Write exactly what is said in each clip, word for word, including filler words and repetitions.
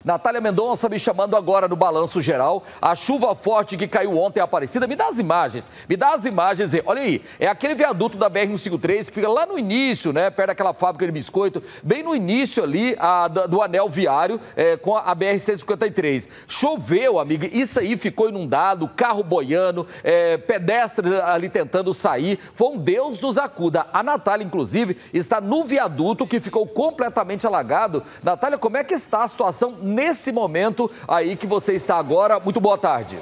Natália Mendonça me chamando agora no balanço geral. A chuva forte que caiu ontem em Aparecida. Me dá as imagens. Me dá as imagens. Olha aí. É aquele viaduto da B R cento e cinquenta e três que fica lá no início, né? Perto daquela fábrica de biscoito. Bem no início ali a, do, do anel viário é, com a B R cento e cinquenta e três. Choveu, amiga. Isso aí ficou inundado. Carro boiando. É, pedestres ali tentando sair. Foi um Deus nos acuda. A Natália, inclusive, está no viaduto que ficou completamente alagado. Natália, como é que está a situação nesse momento aí que você está agora? Muito boa tarde.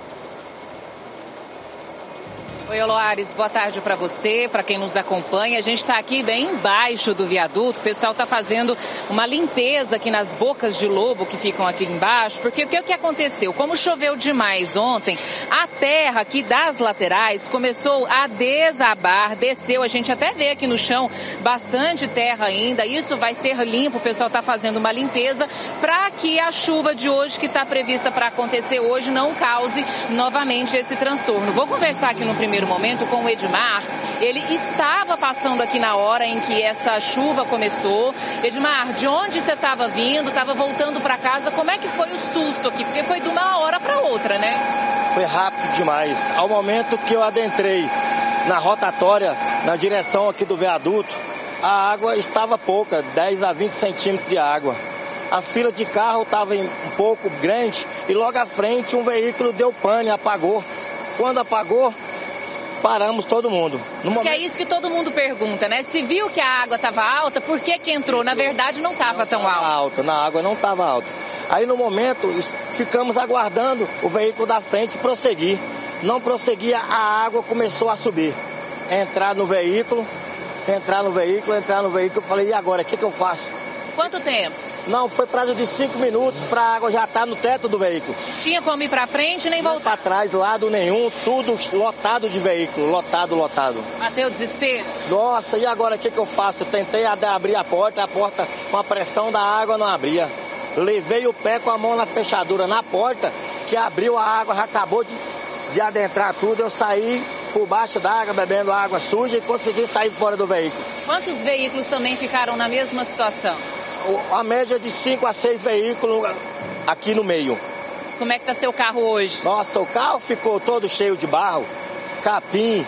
Oi, Loares, boa tarde para você, para quem nos acompanha. A gente está aqui bem embaixo do viaduto, o pessoal está fazendo uma limpeza aqui nas bocas de lobo que ficam aqui embaixo, porque o que, o que aconteceu? Como choveu demais ontem, a terra aqui das laterais começou a desabar, desceu, a gente até vê aqui no chão bastante terra ainda, isso vai ser limpo, o pessoal está fazendo uma limpeza para que a chuva de hoje, que está prevista para acontecer hoje, não cause novamente esse transtorno. Vou conversar aqui no primeiro momento com o Edmar. Ele estava passando aqui na hora em que essa chuva começou. Edmar, de onde você estava vindo? Estava voltando para casa? Como é que foi o susto aqui? Porque foi de uma hora para outra, né? Foi rápido demais. Ao momento que eu adentrei na rotatória, na direção aqui do viaduto, a água estava pouca, dez a vinte centímetros de água. A fila de carro estava um pouco grande e logo à frente um veículo deu pane, apagou. Quando apagou, paramos todo mundo. No momento... é isso que todo mundo pergunta, né? Se viu que a água estava alta, por que que entrou? Na verdade, não estava tão alta. alta. Na água não estava alta. Aí, no momento, ficamos aguardando o veículo da frente prosseguir. Não prosseguia, a água começou a subir. Entrar no veículo, entrar no veículo, entrar no veículo. Eu falei, e agora? O que que eu faço? Quanto tempo? Não, foi prazo de cinco minutos para a água já estar no teto do veículo. Tinha como ir para frente nem voltar? Para trás, lado nenhum, tudo lotado de veículo, lotado, lotado. Bateu o desespero? Nossa, e agora o que que eu faço? Eu tentei abrir a porta, a porta com a pressão da água não abria. Levei o pé com a mão na fechadura na porta, que abriu a água, já acabou de, de adentrar tudo. Eu saí por baixo da água, bebendo água suja e consegui sair fora do veículo. Quantos veículos também ficaram na mesma situação? A média de cinco a seis veículos aqui no meio. Como é que tá seu carro hoje? Nossa, o carro ficou todo cheio de barro, capim,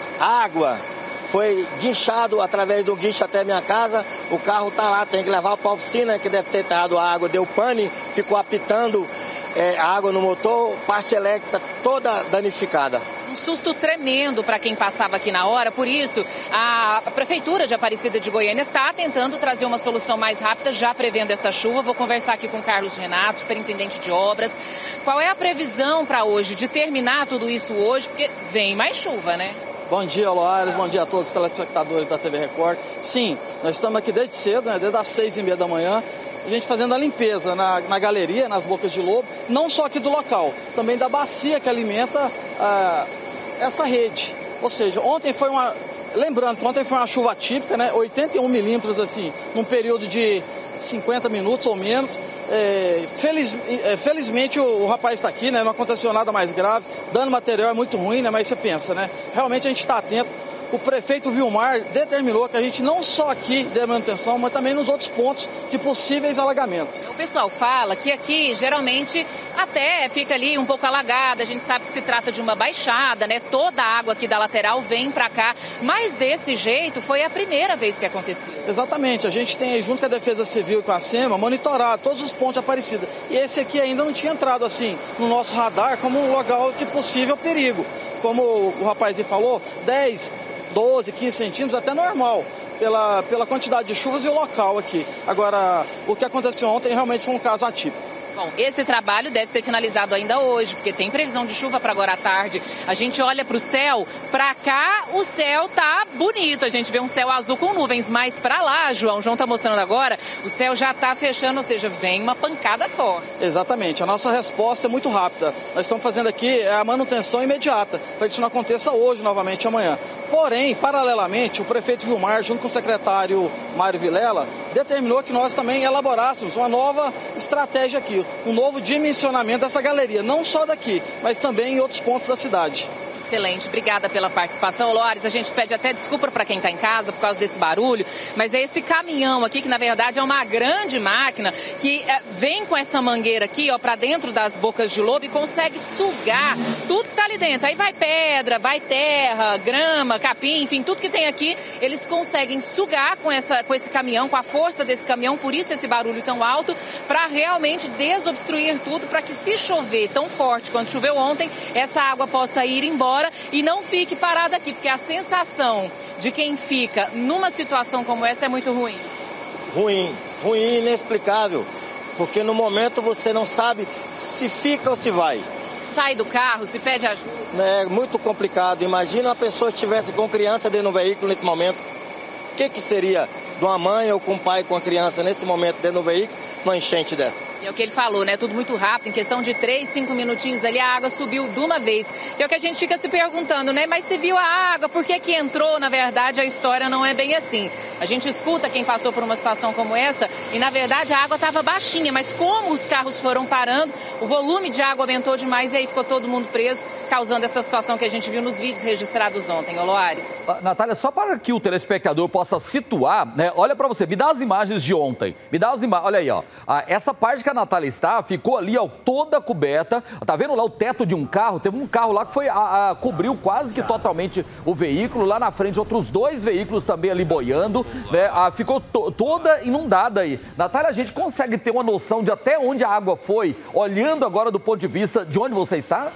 água. Foi guinchado através do guincho até minha casa. O carro tá lá, tem que levar para a oficina, que deve ter dado a água, deu pane, ficou apitando é, a água no motor, parte elétrica toda danificada. Um susto tremendo para quem passava aqui na hora, por isso a Prefeitura de Aparecida de Goiânia está tentando trazer uma solução mais rápida, já prevendo essa chuva. Vou conversar aqui com o Carlos Renato, superintendente de obras. Qual é a previsão para hoje, de terminar tudo isso hoje, porque vem mais chuva, né? Bom dia, Loares, bom dia a todos os telespectadores da T V Record. Sim, nós estamos aqui desde cedo, né, desde as seis e meia da manhã, a gente fazendo a limpeza na, na galeria, nas bocas de lobo, não só aqui do local, também da bacia que alimenta ah, essa rede. Ou seja, ontem foi uma... Lembrando que ontem foi uma chuva típica, né? oitenta e um milímetros, assim, num período de cinquenta minutos ou menos. É, feliz, é, felizmente o, o rapaz está aqui, né? Não aconteceu nada mais grave. Dano material é muito ruim, né? Mas você pensa, né? Realmente a gente está atento. O prefeito Vilmar determinou que a gente não só aqui dê manutenção, mas também nos outros pontos de possíveis alagamentos. O pessoal fala que aqui geralmente até fica ali um pouco alagada, a gente sabe que se trata de uma baixada, né? Toda a água aqui da lateral vem para cá, mas desse jeito foi a primeira vez que aconteceu. Exatamente, a gente tem aí, junto com a Defesa Civil e com a SEMA, monitorado todos os pontos de Aparecida. E esse aqui ainda não tinha entrado assim no nosso radar como um local de possível perigo. Como o rapazinho falou, dez, doze, quinze centímetros, até normal, pela, pela quantidade de chuvas e o local aqui. Agora, o que aconteceu ontem realmente foi um caso atípico. Bom, esse trabalho deve ser finalizado ainda hoje, porque tem previsão de chuva para agora à tarde. A gente olha para o céu, para cá o céu tá bonito, a gente vê um céu azul com nuvens, mas para lá, João, o João tá mostrando agora, o céu já tá fechando, ou seja, vem uma pancada forte. Exatamente, a nossa resposta é muito rápida. Nós estamos fazendo aqui a manutenção imediata, para que isso não aconteça hoje, novamente, amanhã. Porém, paralelamente, o prefeito Vilmar, junto com o secretário Mário Vilela, determinou que nós também elaborássemos uma nova estratégia aqui, um novo dimensionamento dessa galeria, não só daqui, mas também em outros pontos da cidade. Excelente, obrigada pela participação. Lores, a gente pede até desculpa para quem está em casa por causa desse barulho, mas é esse caminhão aqui, que na verdade é uma grande máquina, que é, vem com essa mangueira aqui, ó, para dentro das bocas de lobo e consegue sugar tudo que está ali dentro. Aí vai pedra, vai terra, grama, capim, enfim, tudo que tem aqui, eles conseguem sugar com, essa, com esse caminhão, com a força desse caminhão, por isso esse barulho tão alto, para realmente desobstruir tudo, para que se chover tão forte quanto choveu ontem, essa água possa ir embora e não fique parada aqui, porque a sensação de quem fica numa situação como essa é muito ruim. Ruim, ruim, inexplicável, porque no momento você não sabe se fica ou se vai. Sai do carro, se pede ajuda. É muito complicado. Imagina uma pessoa que estivesse com criança dentro do veículo nesse momento. O que, que seria de uma mãe ou com um pai com a criança nesse momento dentro do veículo, numa enchente dessa? E é o que ele falou, né? Tudo muito rápido, em questão de três, cinco minutinhos ali, a água subiu de uma vez. Que é o que a gente fica se perguntando, né? Mas se viu a água, por que que entrou? Na verdade, a história não é bem assim. A gente escuta quem passou por uma situação como essa e, na verdade, a água estava baixinha, mas como os carros foram parando, o volume de água aumentou demais e aí ficou todo mundo preso, causando essa situação que a gente viu nos vídeos registrados ontem. Ô, Loares. Natália, só para que o telespectador possa situar, né? Olha para você, me dá as imagens de ontem. Me dá as imagens, olha aí, ó. Essa parte que a Natália está, ficou ali, ó, toda coberta. Tá vendo lá o teto de um carro? Teve um carro lá que foi, a, a, cobriu quase que totalmente o veículo. Lá na frente, outros dois veículos também ali boiando, né? Ah, ficou to, toda inundada aí. Natália, a gente consegue ter uma noção de até onde a água foi, olhando agora do ponto de vista de onde você está?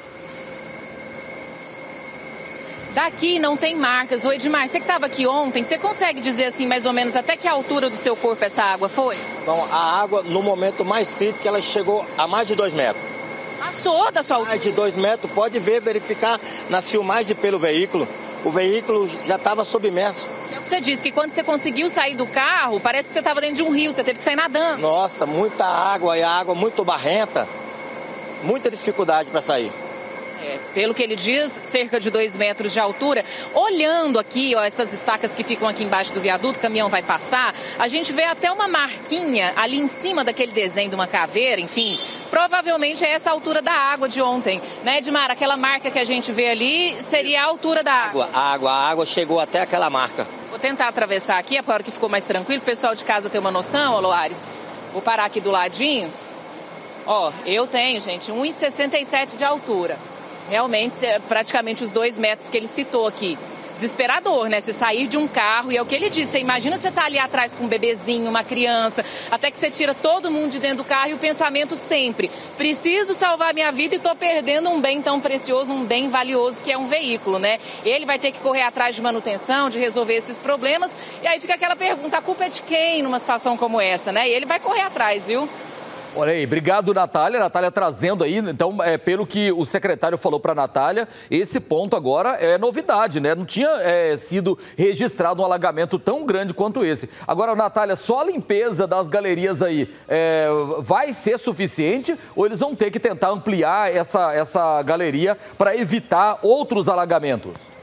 Daqui não tem marcas. Ô Edmar, você que estava aqui ontem, você consegue dizer assim mais ou menos até que altura do seu corpo essa água foi? Bom, a água no momento mais crítico ela chegou a mais de dois metros. Passou da sua altura? Mais de dois metros, pode ver, verificar na filmagem pelo veículo. O veículo já estava submerso. É o que você disse, que quando você conseguiu sair do carro, parece que você estava dentro de um rio, você teve que sair nadando. Nossa, muita água e a água muito barrenta. Muita dificuldade para sair. É, pelo que ele diz, cerca de dois metros de altura. Olhando aqui, ó, essas estacas que ficam aqui embaixo do viaduto, o caminhão vai passar, a gente vê até uma marquinha ali em cima daquele desenho de uma caveira, enfim. Provavelmente é essa a altura da água de ontem, né, Edmar? Aquela marca que a gente vê ali seria a altura da água. A água, a água chegou até aquela marca. Vou tentar atravessar aqui, agora que ficou mais tranquilo, o pessoal de casa tem uma noção, ó, Loares. Vou parar aqui do ladinho. Ó, eu tenho, gente, um metro e sessenta e sete de altura. Realmente, é praticamente os dois metros que ele citou aqui. Desesperador, né? Você sair de um carro, e é o que ele disse, você imagina você estar ali atrás com um bebezinho, uma criança, até que você tira todo mundo de dentro do carro e o pensamento sempre, preciso salvar minha vida e estou perdendo um bem tão precioso, um bem valioso que é um veículo, né? Ele vai ter que correr atrás de manutenção, de resolver esses problemas, e aí fica aquela pergunta, a culpa é de quem numa situação como essa, né? E ele vai correr atrás, viu? Olha aí, obrigado, Natália. Natália trazendo aí, então, é, pelo que o secretário falou para a Natália, esse ponto agora é novidade, né? Não tinha é, sido registrado um alagamento tão grande quanto esse. Agora, Natália, só a limpeza das galerias aí é, vai ser suficiente ou eles vão ter que tentar ampliar essa, essa galeria para evitar outros alagamentos?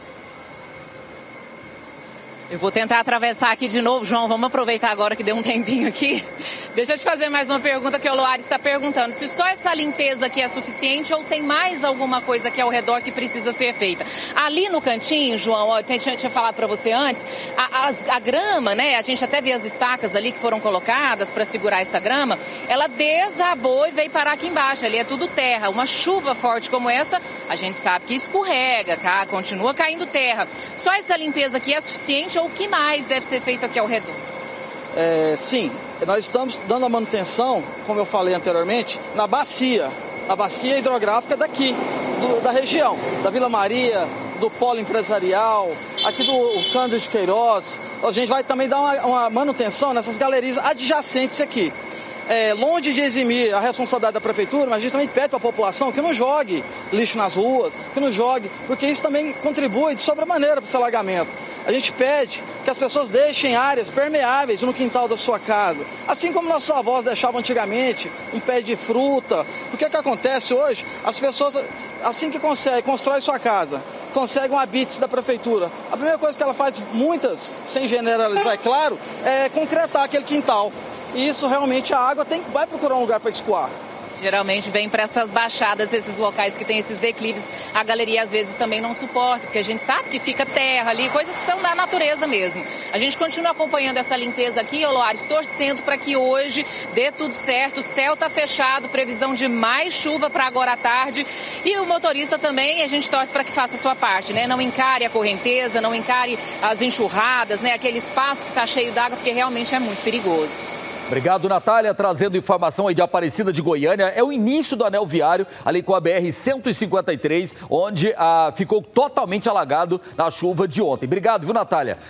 Eu vou tentar atravessar aqui de novo, João, vamos aproveitar agora que deu um tempinho aqui. Deixa eu te fazer mais uma pergunta que o Loares está perguntando. Se só essa limpeza aqui é suficiente ou tem mais alguma coisa aqui ao redor que precisa ser feita? Ali no cantinho, João, ó, eu tinha, tinha falado para você antes, a, a, a grama, né, a gente até vê as estacas ali que foram colocadas para segurar essa grama, ela desabou e veio parar aqui embaixo, ali é tudo terra. Uma chuva forte como essa, a gente sabe que escorrega, tá? Continua caindo terra. Só essa limpeza aqui é suficiente ou o que mais deve ser feito aqui ao redor? É, sim, nós estamos dando a manutenção, como eu falei anteriormente, na bacia, na bacia hidrográfica daqui, do, da região, da Vila Maria, do Polo Empresarial, aqui do Cândido de Queiroz. A gente vai também dar uma, uma manutenção nessas galerias adjacentes aqui. É, longe de eximir a responsabilidade da prefeitura, mas a gente também pede para a população que não jogue lixo nas ruas, que não jogue, porque isso também contribui de sobremaneira para esse alagamento. A gente pede que as pessoas deixem áreas permeáveis no quintal da sua casa, assim como nossos avós deixavam antigamente, um pé de fruta. Porque o que acontece hoje, as pessoas, assim que conseguem, constrói sua casa, conseguem um habite da prefeitura, a primeira coisa que ela faz, muitas, sem generalizar, é claro, é concretar aquele quintal. E isso realmente a água tem, vai procurar um lugar para escoar. Geralmente vem para essas baixadas, esses locais que tem esses declives, a galeria às vezes também não suporta, porque a gente sabe que fica terra ali, coisas que são da natureza mesmo. A gente continua acompanhando essa limpeza aqui, ô Loares, torcendo para que hoje dê tudo certo, o céu está fechado, previsão de mais chuva para agora à tarde, e o motorista também, a gente torce para que faça a sua parte, né? Não encare a correnteza, não encare as enxurradas, né? Aquele espaço que está cheio d'água, porque realmente é muito perigoso. Obrigado, Natália, trazendo informação aí de Aparecida de Goiânia. É o início do anel viário, ali com a B R cento e cinquenta e três, onde ah, ficou totalmente alagado na chuva de ontem. Obrigado, viu, Natália?